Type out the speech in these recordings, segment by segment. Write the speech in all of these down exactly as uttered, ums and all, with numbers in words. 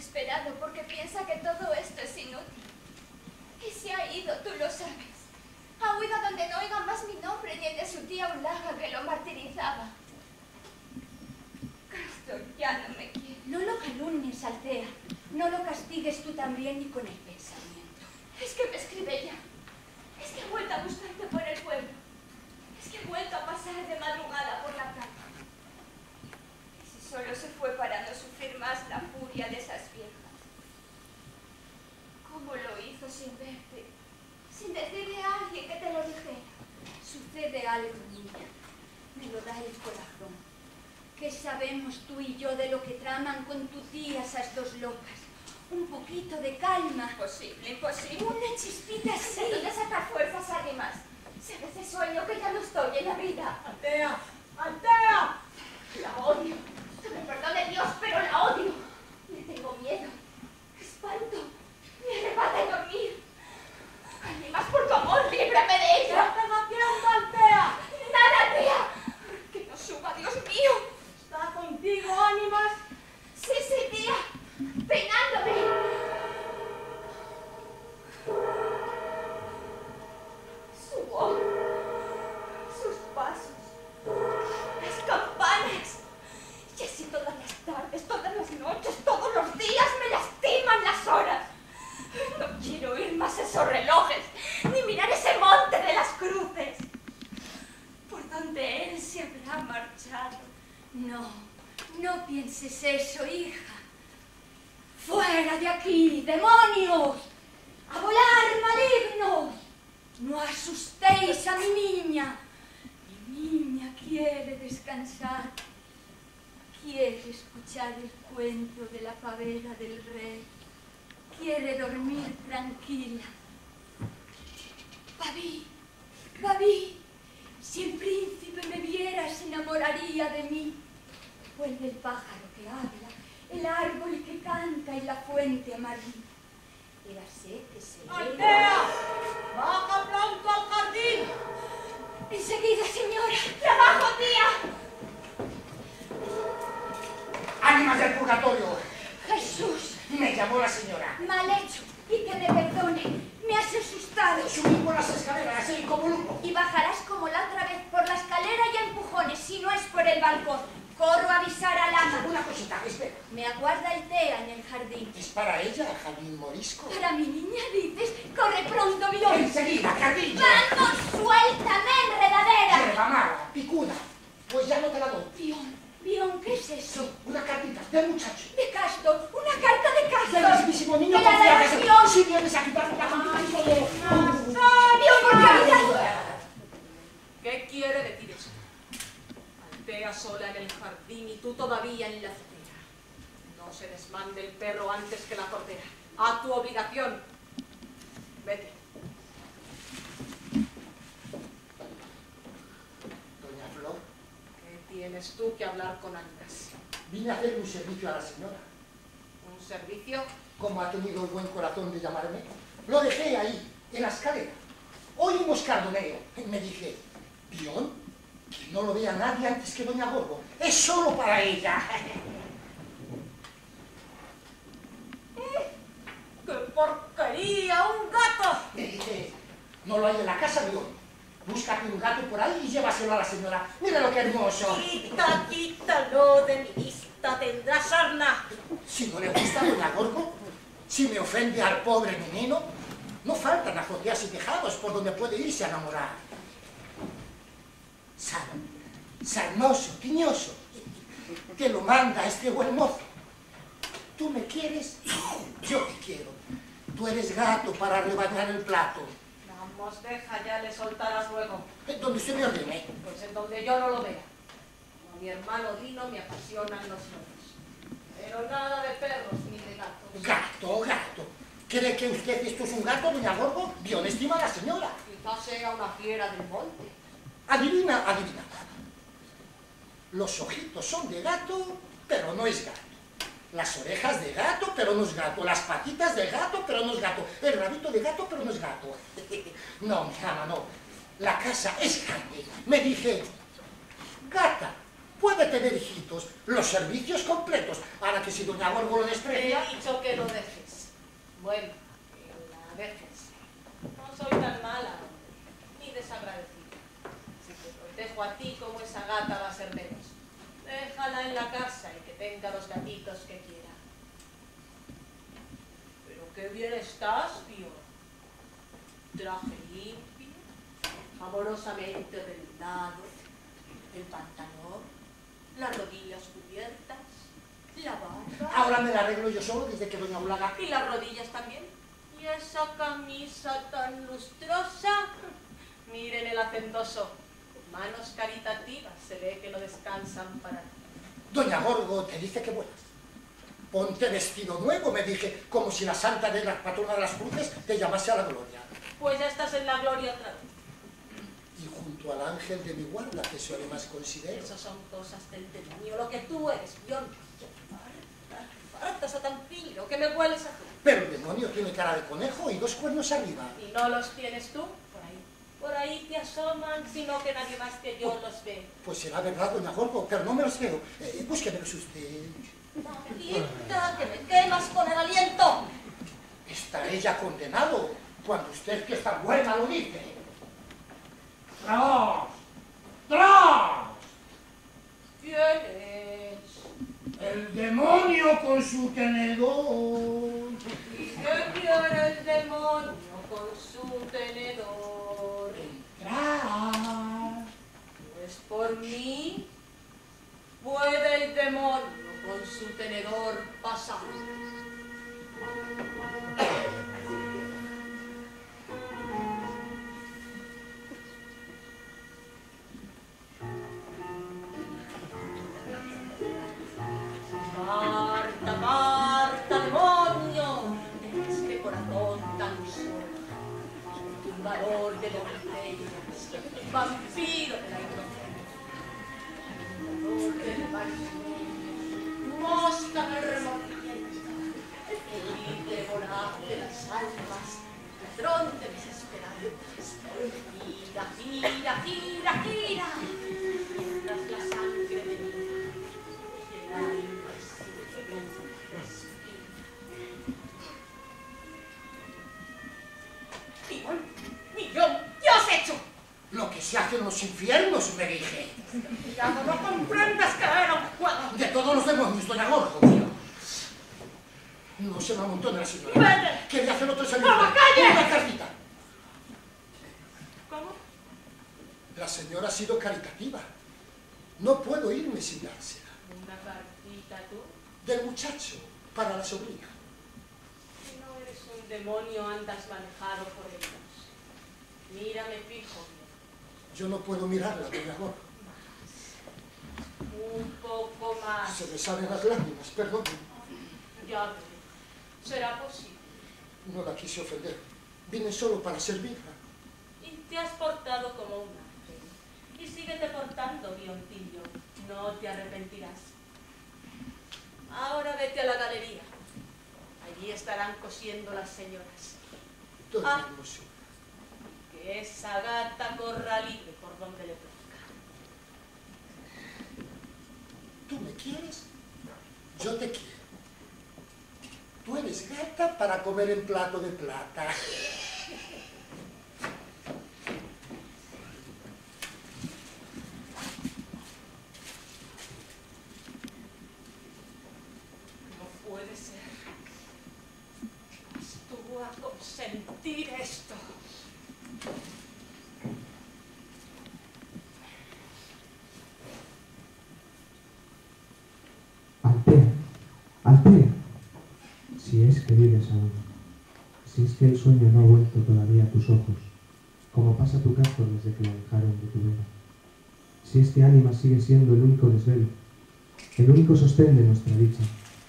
desesperado porque piensa que todo esto es inútil. Y se ha ido, tú lo sabes. Ha huido a donde no oiga más mi nombre ni el de su tía Ulaga que lo martirizaba. Castor ya no me quiere. No lo calumnies, Altea. No lo castigues tú también ni con el pensamiento. Es que me escribe ya. Es que he vuelto a buscarte por el pueblo. Es que he vuelto a pasar de madrugada por la calle. Y si solo se fue para no sufrir más la furia de esas viejas. ¿Cómo lo hizo sin verte? Sin decirle a alguien que te lo dijera. Sucede algo, niña. Me lo da el corazón. ¿Qué sabemos tú y yo de lo que traman con tu tía esas dos locas? Un poquito de calma. Imposible, imposible. Una chispita así. ¿De dónde sacar fuerzas alguien más? Si a veces sueño que ya no estoy en la vida. ¡Altea! ¡Altea! La odio. Que me perdone Dios, pero la odio. Le tengo miedo. Espanto. Me arrebata de dormir. Ni más por tu amor, líbrame de ¿Qué ella. estás haciendo, Altea? Nada, tía. Que no suba, Dios mío. ¿Está contigo, ánimas? Sí, sí, tía. Peinándome. Su voz. Sus pasos. Las campanas. Y así todas las tardes, todas las noches, todos los días me lastiman las horas. No quiero oír más esos relojes, ni mirar ese monte de las cruces. ¿Por dónde él se habrá marchado? No, no pienses eso, hija. ¡Fuera de aquí, demonios! ¡A volar, malignos! No asustéis a mi niña. Mi niña quiere descansar. Quiere escuchar el cuento de la pavera del rey. Quiere dormir tranquila. Babi, Babi, si el príncipe me viera se enamoraría de mí. Vuelve el pájaro que habla, el árbol que canta y la fuente amarilla. Érase que se ¡Altea! ¡Baja pronto al jardín! Enseguida, señora. ¡Trabajo, tía! ¡Ánimas del purgatorio! Jesús, Me llamó la señora. mal hecho, y que me perdone. Me has asustado. Subí por las escaleras, así como loco. Y bajarás como la otra vez por la escalera y a empujones, si no es por el balcón. Corro a avisar al ama. Una cosita, espera. Me aguarda el Tea en el jardín. ¿Es para ella, jardín morisco? Para mi niña dices, corre pronto, Bion. Enseguida, jardín. ¡Vamos, suéltame, enredadera! Lleva mala, picuda. Pues ya no te la doy. Bion, Bion, ¿qué es eso? Una cartita de muchacho. De Castor, una carta de Del Castor. mismísimo niño ¡De la confiable. devoción! Si vienes a quitarme la cartita y todo. Bion, por caridad. ¿Qué quiere decir eso? Altea sola en el jardín y tú todavía en la azotea. No se desmande el perro antes que la cordera. A tu obligación. Vete. Doña Flor, ¿Qué tienes tú que hablar con Ánimas? vine a hacerle un servicio a la señora. ¿Un servicio? Como ha tenido el buen corazón de llamarme, lo dejé ahí, en la escalera. Oímos cardoneo. Me dije, Bion, que no lo vea nadie antes que doña Gorgo. Es solo para ella. ¡Qué porquería! ¡Un gato! Me dije, no lo hay en la casa, Bion. Búscate un gato por ahí y llévaselo a la señora. Mira lo que hermoso. Quita, quítalo de mi vista, tendrá sarna. Si no le gusta a doña Gorgo, si me ofende al pobre menino, no faltan azoteas y tejados por donde puede irse a enamorar. Sano, sarnoso, tiñoso, te lo manda este buen mozo. Tú me quieres, yo te quiero. Tú eres gato para rebañar el plato. Vamos, deja, ya le soltarás luego. Donde se me ordene. Pues en donde yo no lo vea. A mi hermano Dino me apasionan los lobos. Pero nada de perros ni de gatos. Gato, gato. ¿Cree que usted esto es un gato, doña Gorgo? Bien estima a la señora. Quizás sea una fiera del monte. Adivina, adivina. Los ojitos son de gato, pero no es gato. Las orejas de gato, pero no es gato. Las patitas de gato, pero no es gato. El rabito de gato, pero no es gato. No, mi ama, no. La casa es grande. Me dije, gata, puede tener hijitos, los servicios completos. Ahora que si doña Gorgo lo Te desprecia... he dicho que lo dejes. Bueno, que la dejes. No soy tan mala, ni desagradecida. Si te protejo a ti como esa gata va a ser menos. Déjala en la casa y que tenga los gatitos que quiera. Pero qué bien estás, tío. Traje limpio, amorosamente rendado, el pantalón, las rodillas cubiertas, la barba. Ahora me la arreglo yo solo desde que doña Bulaga... Y las rodillas también. Y esa camisa tan lustrosa. Miren el hacendoso. Manos caritativas. Se ve que no descansan para ti. Doña Gorgo te dice que vuelas. Ponte vestido nuevo, me dije, como si la santa de la patrona de las cruces te llamase a la gloria. Pues ya estás en la gloria otra vez. Y junto al ángel de mi guarda, que eso además considero. Esas son cosas del demonio. Lo que tú eres, yo no. Harta, satanfilo, que me hueles a tú. Pero el demonio tiene cara de conejo y dos cuernos arriba. Y no los tienes tú, por ahí. Por ahí te asoman, sino que nadie más que yo los ve. Pues será verdad, doña Gorgo, pero no me los veo. Eh, búsquemelos usted. Maldita, que me quemas con el aliento. Está ella condenado cuando usted, que está buena, lo dice. ¡Tras! ¡Tras! ¿Quién es? El demonio con su tenedor. ¿Y qué quiere el demonio con su tenedor? Entrar. Pues por mí puede el demonio con su tenedor pasar. Marta, Marta, demonio, de este corazón tan solo, un valor de doncellas, vampiro de la inocencia, valor del mal, mosca remordimiento, libre voraz de las almas, ladrón de mis esperanzas, gira, gira, gira, gira, mientras la sangre de mi y el alma Millón, millón, ¿qué has hecho? Lo que se hace en los infiernos, me dije. Ya no lo comprendes que era un juego. De todos los demonios, doña Gorgo. No se me amontone la señora. ¡Vete! Quería hacer otro ¡A servicio. la calle! Una cartita. ¿Cómo? La señora ha sido caritativa. No puedo irme sin dársela. ¿Una cartita tú? Del muchacho, para la sobrina. Si no eres un demonio, andas manejado por ellos. Mírame fijo bien. Yo no puedo mirarla, doña Gorgo. Un poco más. Se me salen las lágrimas, perdón. Ya veré. ¿Será posible? No la quise ofender. Vine solo para servirla. Y te has portado como un ángel. Y síguete portando, guiontillo. No te arrepentirás. Ahora vete a la galería. Allí estarán cosiendo las señoras. Doña Ah. Hermosura. Que esa gata corra libre por donde le toca. ¿Tú me quieres? Yo te quiero. Tú eres gata para comer en plato de plata. No puede ser. ¿Vas tú a consentir esto? Altea, Altea, si es que vives aún, si es que el sueño no ha vuelto todavía a tus ojos, como pasa tu Cástor desde que lo alejaron de tu vela, si es que ánima sigue siendo el único desvelo, el único sostén de nuestra dicha.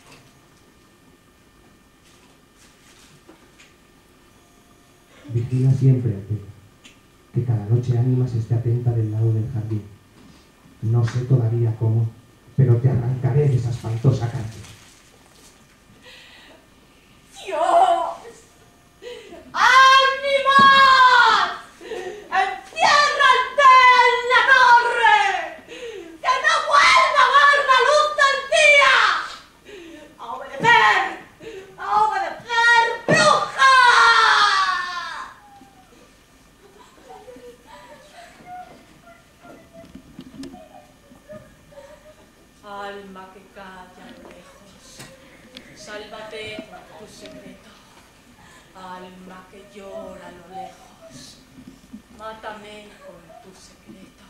Vigila siempre, Altea, que cada noche ánimas esté atenta del lado del jardín. No sé todavía cómo, pero te arrancaré de esa espantosa cárcel. ¡Dios! ¡Ánimas! ¡Enciérrate en la torre! ¡Que no vuelva! mujer! ¡La obra de mujer bruja! Alma que calla a lo lejos, sálvate con tu secreto. Alma que llora a lo lejos, mátame con tu secreto.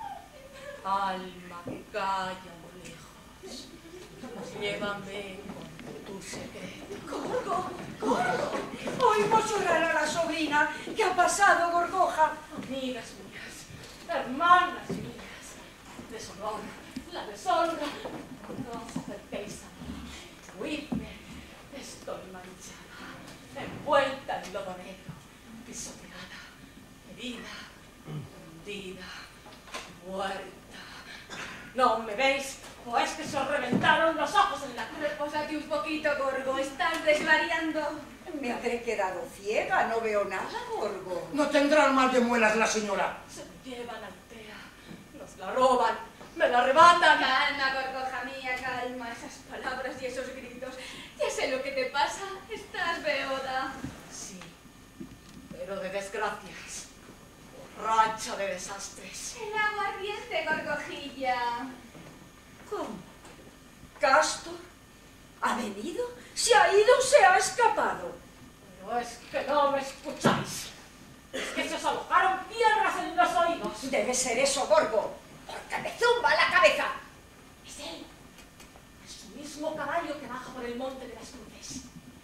Alma que calla a lo lejos, llévame con tu secreto. ¡Gorgo! ¡Gorgo! Oímos llorar a la sobrina. ¿Qué ha pasado, Gorgoja? Amigas mías, hermanas mías, deshonor, la deshonra, no os acerquéis a mí, huidme, estoy manchada, envuelta en lodo negro, pisoteada, herida, hundida, muerta. ¿No me veis? ¿O es que se os reventaron los ojos en la cruz? Repósate un poquito, Gorgo. Estás desvariando. Me habré quedado ciega. No veo nada, Gorgo. No tendrá mal de muelas la señora. Se me llevan a Altea, nos la roban, me la arrebatan. Calma, Gorgoja mía, calma. Esas palabras y esos gritos. Ya sé lo que te pasa. Estás beoda. Sí, pero de desgracias, borracha de desastres. El aguardiente, Gorgojilla. ¿Cómo? ¿Castor? ¿Ha venido? ¿Se ha ido o se ha escapado? Pero es que no me escucháis. Es que se os alojaron piedras en los oídos. Debe ser eso, Gorgo, porque me zumba la cabeza. Es él. Es su mismo caballo que baja por el monte de las cruces.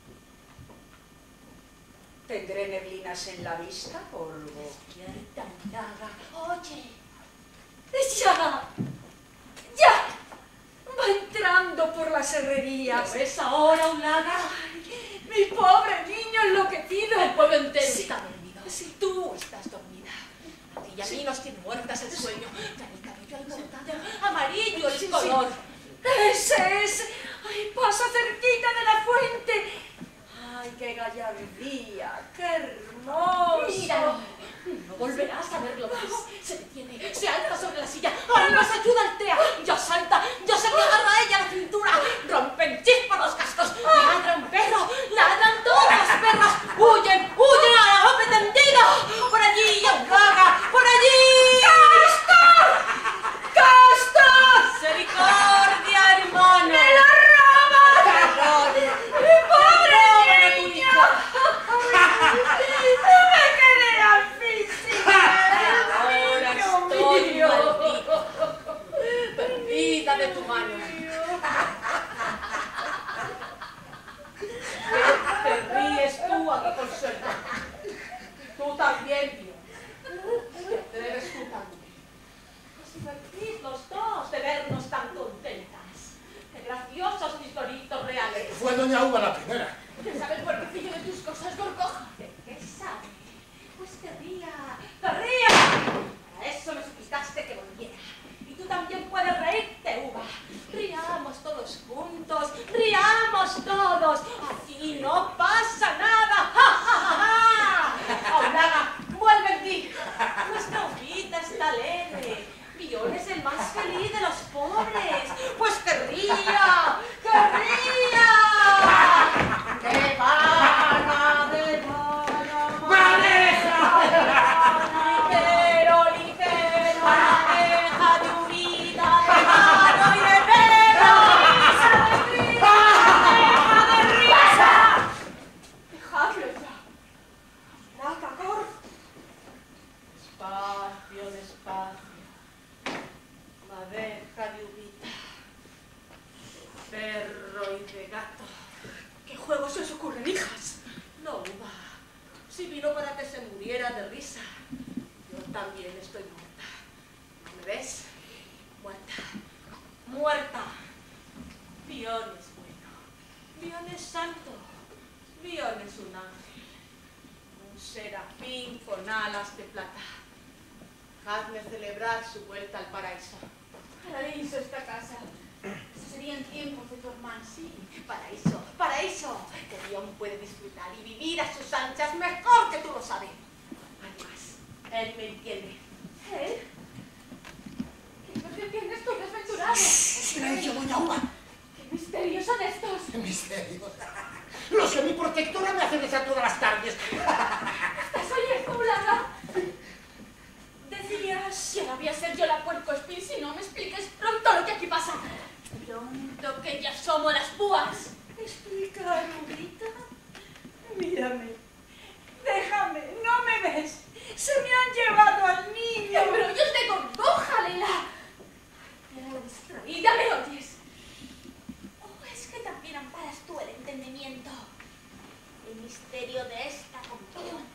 ¿Tendré neblinas en la vista, Gorgo? Despierta, Ulaga. Oye. ¡Ya! ¡Ya! Va entrando por las herrerías. ¿Lo ves ahora, Ulaga? Ay, mi pobre niño enloquecido. El pueblo entero Sí. está dormido. Sí. Tú estás dormida. A ti y a mí nos tiene muertas el sueño. Ya el cabello alborotado, amarillo el Sí, sí. color. ¡Ese es! ¡Ay, pasa cerquita de la fuente! ¡Ay, qué gallardía! ¡Qué hermoso! Míralo. No volverás a verlo más. Se detiene, se alza sobre la silla. ¡Ay, nos ayuda Altea! ¡Ya salta! ¡Ya se me agarra a ella la cintura! ¡Rompen chispas los cascos! ¡Ladra un perro! ¡Ladran todas las perras! ¡Huyen! ¡Huyen a la ope tendido! ¡Por allí, Ulaga! ¡Por allí! ¡Castor! ¡Castor! ¡Misericordia, hermano! ¡Me lo roban! ¡Terror! ¡Mi pobre ¡Roban a tu niño! hija! ¡Me quedé asfixiada! Ahora ¡Niño estoy mío! maldito, perdida de tu mano. ¿Qué te ríes tú a mi consuelo? Tú también, tío. ¿Te atreves tú también? Os divertís los dos de vernos tan contentas. Qué graciosos mis doritos reales. Fue doña Uva la primera. ¿Qué sabe el cuerpecillo de tus cosas, Gorgoja? ¿De qué sabe? Pues querría, querría. Para eso me suplicaste que volviera. Y tú también puedes reírte, Uva. Riamos todos juntos, riamos todos. Aquí no pasa nada. ¡Ja, ja, ja, ja! Aulaga, vuelve en ti. Nuestra Uvita está alegre. Bion es el más feliz de los pobres. Pues querría, querría. ¡Qué vana de vana! ¡Maneja! Ligero, ligero, maneja de Uvita, de mano y de pelo. ¡Maneja de risa! ¡Dejadlo ya! ¡La cagor! Despacio, despacio. Madeja de Uvita, de perro y de gato. ¿Qué juegos se os ocurren, hijas? No, Uva. Si vino para que se muriera de risa. Yo también estoy muerta. ¿No me ves? Muerta. Muerta. Bion es bueno. Bion es santo. Bion es un ángel. Un serafín con alas de plata. Dejadme celebrar su vuelta al paraíso. Paraíso esta casa. Eso serían tiempos de tu hermano. Sí, paraíso, paraíso, que Bion puede disfrutar y vivir a sus anchas mejor que tú lo sabes. Además, él me entiende. ¿Eh? ¿Qué no te entiendes tú, desventurado? Silencio, doña Uva. ¿Qué me misterios son estos? Misterios. Los que mi protectora me hace rezar todas las tardes. ¿Estás oyendo, Blanca? Decías... Que ahora voy a ser yo la puercoespín si no me expliques pronto lo que aquí pasa. Pronto que ya somos las púas. ¿Explicar, Rubita? Mírame. Déjame. ¿No me ves? Se me han llevado al niño. Pero yo te congoja, Lela. Pero distraída, ¿me oyes? ¿O es que también amparas tú el entendimiento? El misterio de esta confusión.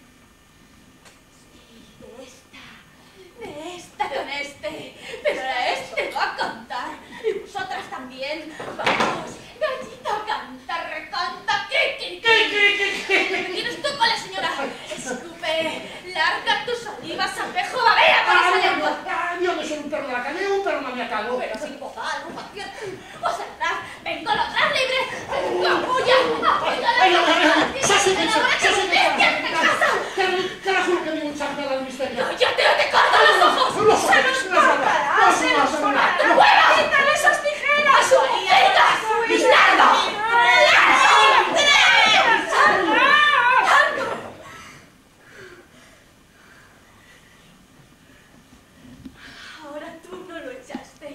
Sí, de esta. De esta con este. Pero a este va a cantar. Y vosotras también. Vamos, gallita, canta, recanta. ¿Qué, qué, qué? ¿Qué me tienes tú con la señora? Escupe, larga tus olivas, apejo, babea con esa lengua. Yo no soy un perro de la calle, un perro maniacado. Pero sin bozal, un paciente. Os atrás, vengo a los atrás libre. Vengo a puya, apoya la ¡Ya ¡Que se me casa! Te la juro que vi un charla del misterio. ¡Yo te, te corto los ojos! ¡Los ojos! ¡Se nos cortará! ¡Se nos cortará! ¡Quítale esas tijeras! ¡A su hija! ¡Mis largos! Ahora tú no lo echaste.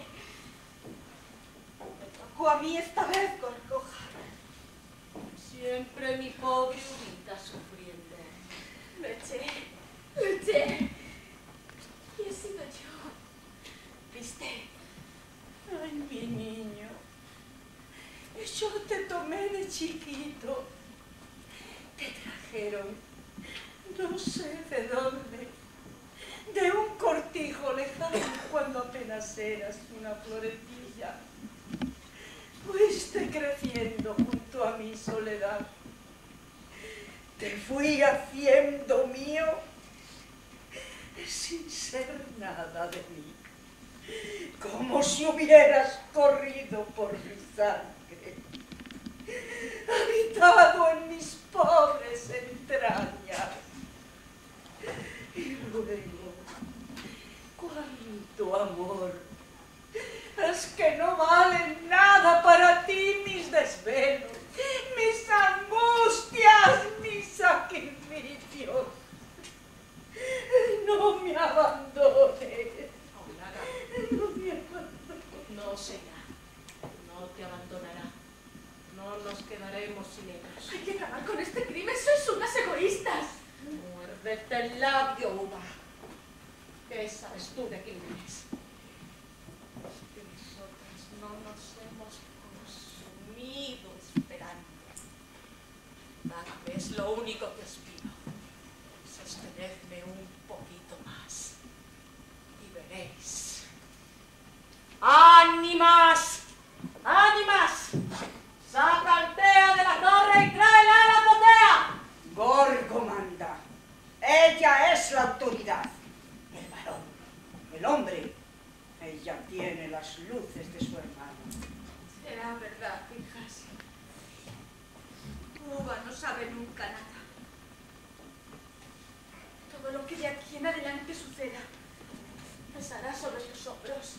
Me tocó a mí esta vez, Gorgoja. Siempre mi pobre Urita sufriendo. Lo eché, lo eché. Y he sido yo. ¿Viste? Ay, mi niño. Yo te tomé de chiquito. Te trajeron, no sé de dónde, de un cortijo lejano cuando apenas eras una florecilla. Fuiste creciendo junto a mi soledad. Te fui haciendo mío sin ser nada de mí. Como si hubieras corrido por mi sangre, habitado en mis pobres entrañas. Y luego, cuánto amor, es que no valen nada para ti mis desvelos, mis angustias, mis sacrificios. No me abandones. No me abandones. No será, no te abandonará. No nos quedaremos sin ellos. Hay que acabar con este crimen, sois unas egoístas. Muérdete el labio, uva. ¿Qué sabes tú de crímenes? Es que nosotras no nos hemos consumido esperando. Tal vez lo único que os pido, sostenedme un poquito más y veréis. ¡Ánimas! ¡Ánimas! ¡Saca al Tea de la torre y tráela a la azotea! Gorgo manda. Ella es la autoridad. El varón, el hombre. Ella tiene las luces de su hermano. Será verdad, hijas. Uva no sabe nunca nada. Todo lo que de aquí en adelante suceda pesará sobre sus hombros.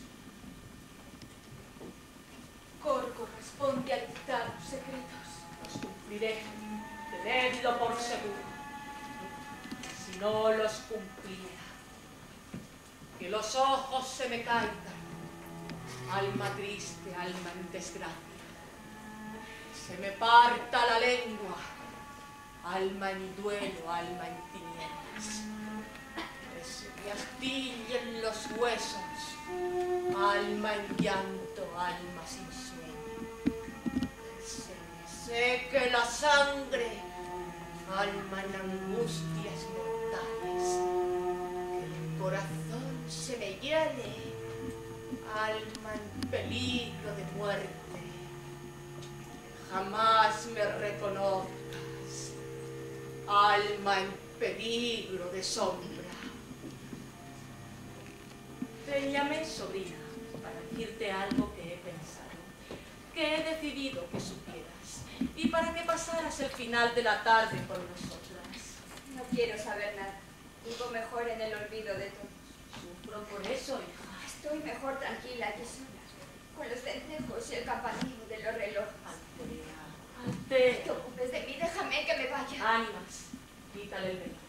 Gorgo responde a dictar los secretos. Los cumpliré, tenedlo por seguro. Si no los cumpliera, que los ojos se me caigan, alma triste, alma en desgracia. Se me parta la lengua, alma en duelo, alma en tinieblas. Que se me astillen los huesos, alma en llanto, alma sin sueño. Que se me seque la sangre, alma en angustias mortales. Que el corazón se me hiele, alma en peligro de muerte. Jamás me reconozcas, alma en peligro de sombra. Te llamé, sobrina, para decirte algo que he pensado, que he decidido que supieras, y para que pasaras el final de la tarde con nosotras. No quiero saber nada. Vivo mejor en el olvido de todos. Sufro por eso, hija. Estoy mejor tranquila aquí sola. con los vencejos y el campanillo de los relojes. Altea, No Altea. te ocupes de mí, déjame que me vaya. Ánimas, quítale el velo.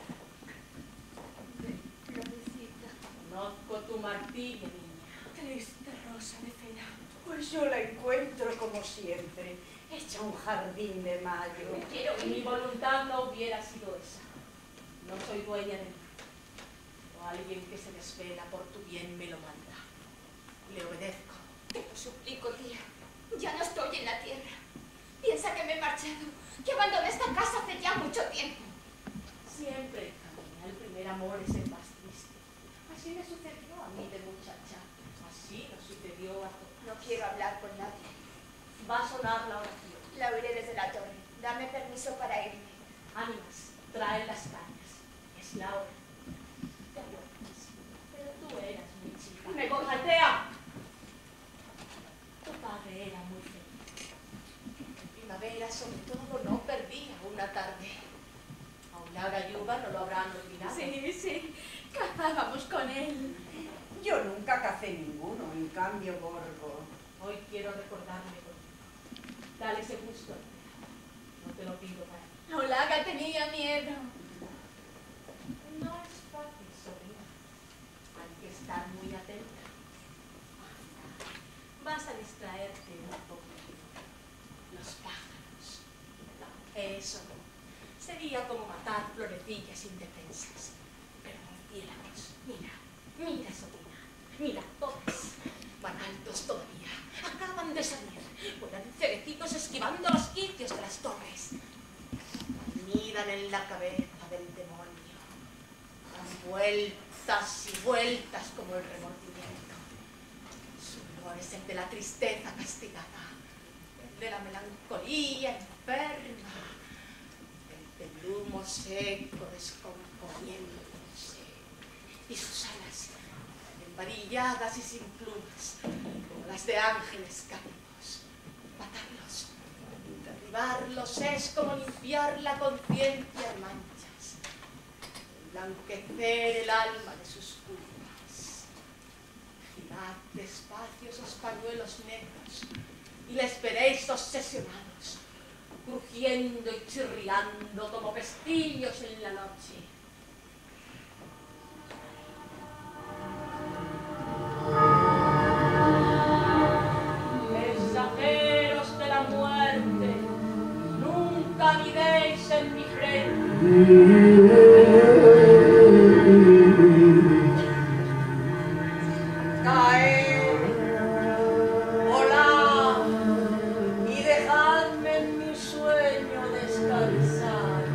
Florecita. Conozco tu martirio, niña. Triste rosa de cena. Pues yo la encuentro como siempre, hecha un jardín de mayo. Me quiero Mi ir. voluntad no hubiera sido esa. No soy dueña de mí. O alguien que se desvela por tu bien me lo manda. Le obedezco. Te lo suplico, tía. Ya no estoy en la tierra. Piensa que me he marchado, que abandoné esta casa hace ya mucho tiempo. Siempre, hija mía, el primer amor es el más triste. Así me sucedió a mí de muchacha. Así nos sucedió a todos. No quiero hablar con nadie. Va a sonar la oración. La oiré desde la torre. Dame permiso para irme. Ánimas, traen las cañas. Es la hora. Te acuerdas. Pero tú eras muy chica. Me voy. ¡Altea! Tu padre era muy feliz. En primavera, sobre todo, no perdía una tarde. A una galluva no lo habrán olvidado. Sí, sí. Cazábamos con él. Yo nunca cacé ninguno, en cambio Gorgo. Hoy quiero recordarme contigo. Dale ese gusto, Altea. No te lo pido para ti. Olaga tenía miedo. No es fácil, sobrina. Hay que estar muy atenta. Vas a distraerte un poco. Los pájaros. Eso no. Sería como matar florecillas indefensas. Pero murciélagos. Mira, mira, sobrina. Mira, todas. Van altos todavía. Acaban de salir. Vuelan cerecitos esquivando los quicios de las torres. Anidan en la cabeza del demonio. Dan vueltas y vueltas como el remordimiento. Su olor es el de la tristeza castigada, el de la melancolía enferma, el del humo seco descomponiéndose, y sus alas embarilladas y sin plumas, como las de ángeles caídos. Matarlos, derribarlos es como limpiar la conciencia de manchas, emblanquecer el alma de sus culpas. Girad despacio esos pañuelos negros y les veréis obsesionados, crujiendo y chirriando como pestillos en la noche. Mensajeros de la muerte, nunca anidéis en mi frente. Caed, volad y dejadme en mi sueño descansar.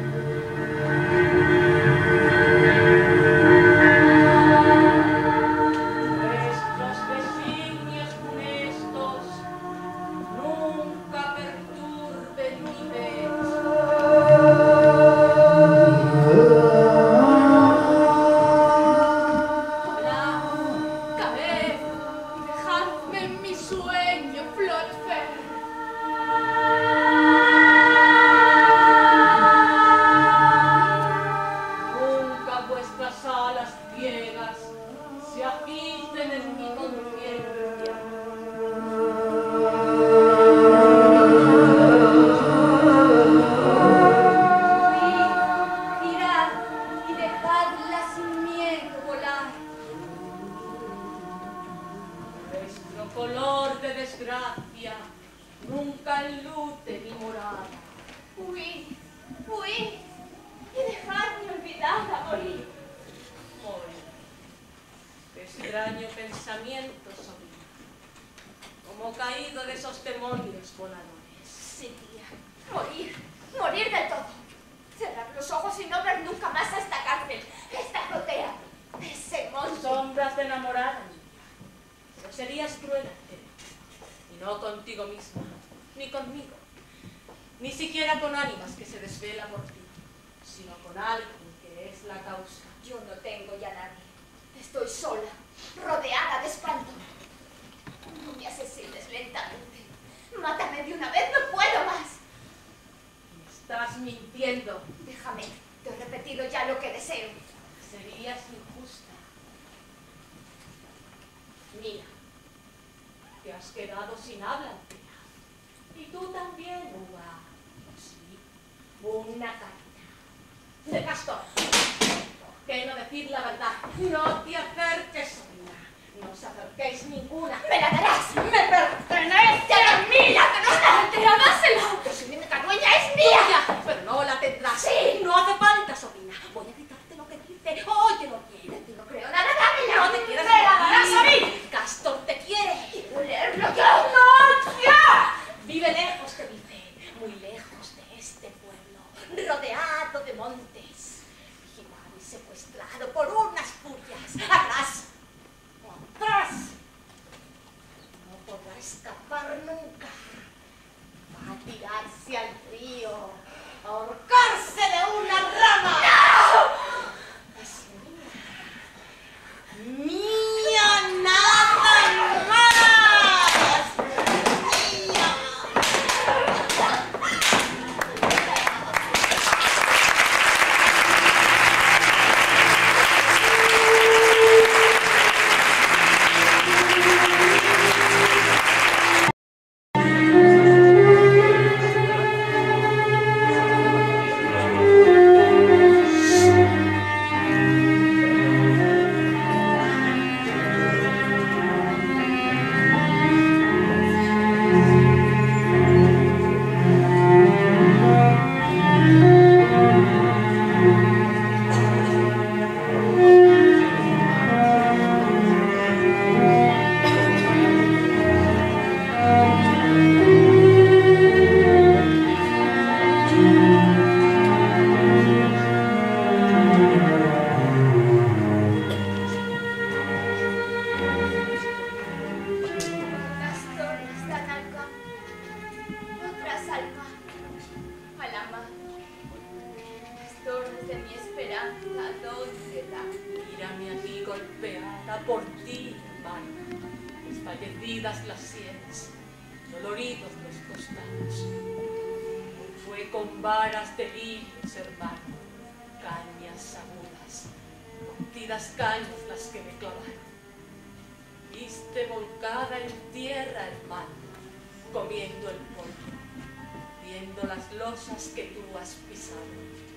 Vuestros designios funestos nunca perturben mi paz. Volad, caed y dejadme en mi sueño florecer. Nunca vuestras alas ciegas se agiten en mi conciencia. Huid, girad y dejadla sin miedo volar. Vuestro color de desgracia nunca enlute mi morada. Huid, huid y dejadme olvidada morir. Morir. Extraño pensamiento, sobrina. Como caído de esos demonios voladores. Sí, tía. Morir, morir del todo. Cerrar los ojos y no ver nunca más a esta cárcel, esta azotea, ese monstruo. Sombras de enamorada, niña. Pero serías cruel, Altea. Y no contigo misma, ni conmigo. Ni siquiera con ánimas que se desvela por ti, sino con alguien que es la causa. Yo no tengo ya nadie. Estoy sola, rodeada de espanto. No me asesines lentamente. Mátame de una vez, no puedo más. Me estás mintiendo. Déjame, te he repetido ya lo que deseo. Serías injusta. Mira, te has quedado sin habla, Altea. Y tú también, Uva. Sí, una carita. De Castor. ¿Por qué no decir la verdad? No te acerques, sobrina. No os acerquéis ninguna. ¡Me la darás! ¡Me pertenece a mí! ¡La darás! ¡Altera, dásela! ¡Que su única dueña es mía! Pero no la tendrás. ¡Sí! No hace falta, sobrina. Voy a gritarte lo que dice. Oye, no quieres, No creo nada, dámela. no te quieres. ¡Me la darás a mí! Castor te quiere. ¡Quiero leerlo yo! ¡No! ¡Ya! Vive lejos, te dice. Muy lejos de este pueblo. Rodeado de montes. Vigilado y secuestrado por unas furias. ¡Atrás! ¡Atrás! No podrá escapar nunca. Va a tirarse al río, a ahorcarse de una rama. ¡No! Es mía. ¡Mía nada más! ¡Mía! Unas torres dan al campo, otras al mar, a la mar. Las torres de mi esperanza, ¿dónde dan? Mira mi aquí golpeada por ti, hermano. Desfallecidas las sienes, doloridos los costados. Fue con varas de lirios, hermano, cañas agudas, curtidas cañas las que me clavaron. Viste volcada en tierra, hermano, comiendo el polvo, viendo las losas que tú has pisado.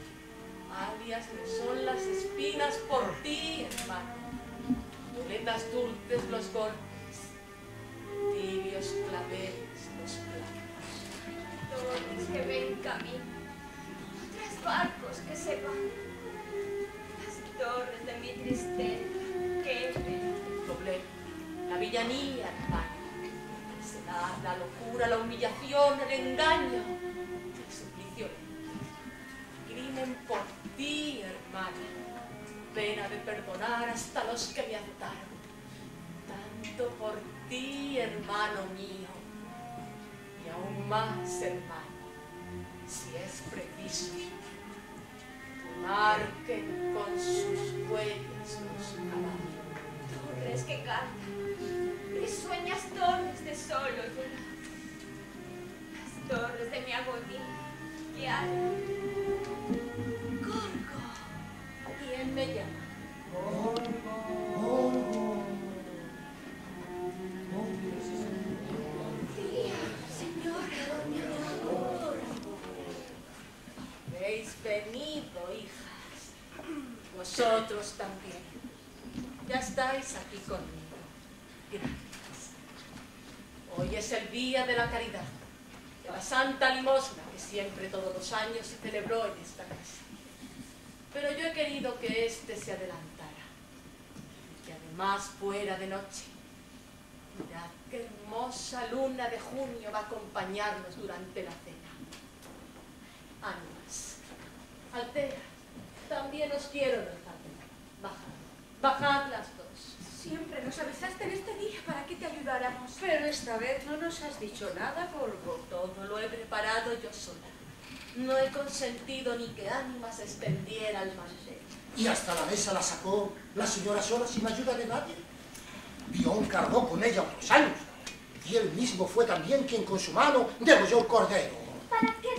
Alias me son las espinas por ti, hermano, violetas dulces los golpes, tibios claveles los clavos. Torres que ven camino, otros barcos que se van. Las torres de mi tristeza que ven. El problema, la villanía, hermano, la necedad, la locura, la humillación, el engaño, el suplicio, el crimen por ti, hermano, pena de perdonar hasta los que me azotaron, tanto por ti, hermano mío, y aún más, hermano, si es preciso, que marquen con sus huellas los caballos. Torres que cantan, risueñas torres de solo llorar. Las torres de mi agonía, que hay. Gorgo, ¿Quién me llama? tía, señora. Habéis venido, hijas. Vosotros también. Ya estáis aquí conmigo. Gracias. Hoy es el día de la caridad, de la Santa Limosna, que siempre todos los años se celebró en esta casa. Pero yo he querido que este se adelantara, y que además fuera de noche. Mirad qué hermosa luna de junio va a acompañarnos durante la cena. Ánimas, Altea, también os quiero en el jardín. Bajad, bajad las dos. Siempre nos avisaste en este día para que te ayudáramos. Pero esta vez no nos has dicho nada, Gorgo. Todo lo he preparado yo sola. No he consentido ni que Ánimas extendiera el mantel. Y hasta la mesa la sacó la señora sola sin ayuda de nadie. Bion cargó con ella otros años. Y él mismo fue también quien con su mano degolló el cordero. ¿Para qué servimos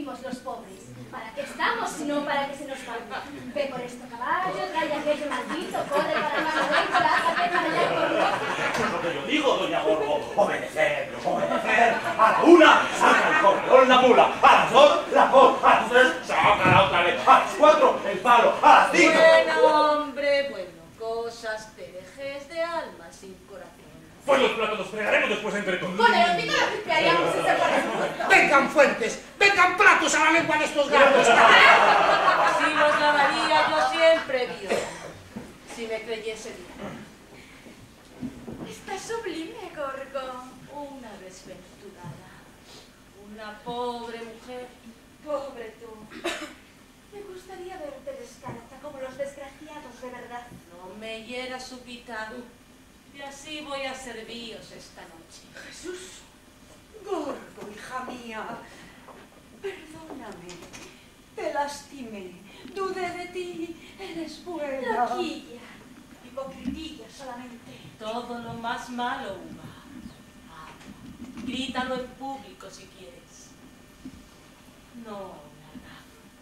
vivimos los pobres. ¿Para qué estamos si no para que se nos pague? Ve por este caballo, trae aquello maldito, corre para más adentro, lájate para allá por Es lo que yo digo, doña Gorgo. Obedecer, obedecer. A la una, saca el corredor la mula. A las dos, la voz. A las tres, saca la otra vez. A las cuatro, el palo. A las cinco. Bueno, hombre, bueno. Cosas de vejez de alma sin corazón. Pues los platos los fregaremos después entre todos. Con el hocico lo limpiaríamos ese corazón. Vengan fuentes, vengan platos a la lengua de estos gatos. Si los lavaría yo siempre vio. Si me creyese bien. Está sublime, Gorgo. Una desventurada. Una pobre mujer. Pobre tú. Me gustaría verte descalza como los desgraciados de verdad. No me hiera su quitado. Y así voy a serviros esta noche. Jesús, Gorgo, hija mía, perdóname, te lastimé, dudé de ti, eres buena. Loquilla, hipocritilla solamente. Todo lo más malo, Uma. Ah, grítalo en público si quieres. No, nada.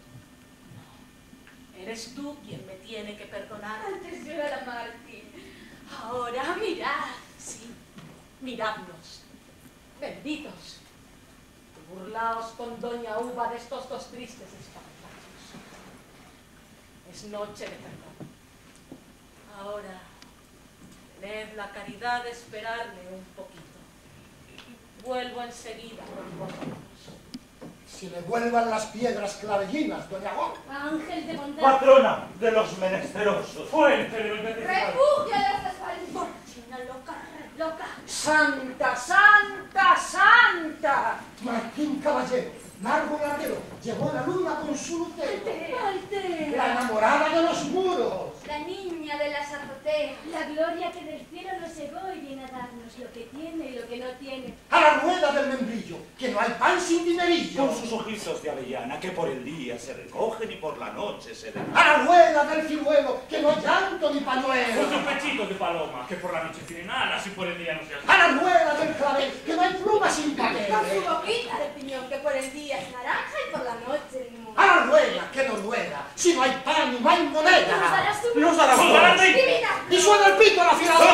No. Eres tú quien me tiene que perdonar. Antes yo era Martín. Ahora mirad, sí, miradnos. Benditos. Burlaos con doña Uva de estos dos tristes espantachos. Es noche de perdón. Ahora, tened la caridad de esperarme un poquito. Vuelvo enseguida con vosotros. Si le vuelvan las piedras clavellinas, doña Gorgo. Ángel de bondad. Patrona de los menesterosos. Fuente de los necesitados. Refugio de los desvalidos. China loca, re loca. Santa, santa, santa. Martín Caballero, largo latero, llevó la luna con su lucero. La Altera. enamorada de los muros. La niña de las azoteas. La gloria que del cielo nos llegó y viene a darnos lo que tiene y lo que no tiene. A la rueda del membrillo, que no hay pan sin dinerillo. Con sus ojitos de avellana que por el día se recogen y por la noche se dan. A la rueda del ciruelo, que no hay llanto ni Con pañuelo. sus pechitos de paloma, que por la noche tienen alas y por el día no se hacen. A la rueda del clavel, que no hay pluma sin papel. Con su boquita de piñón que por el día es naranja y por la noche limón. A la rueda, que no rueda, si no hay pan ni no hay Nos moneda. dará su Nos dará ¡Nos dará flores. rey! divina. Y suena el pito a la filadora.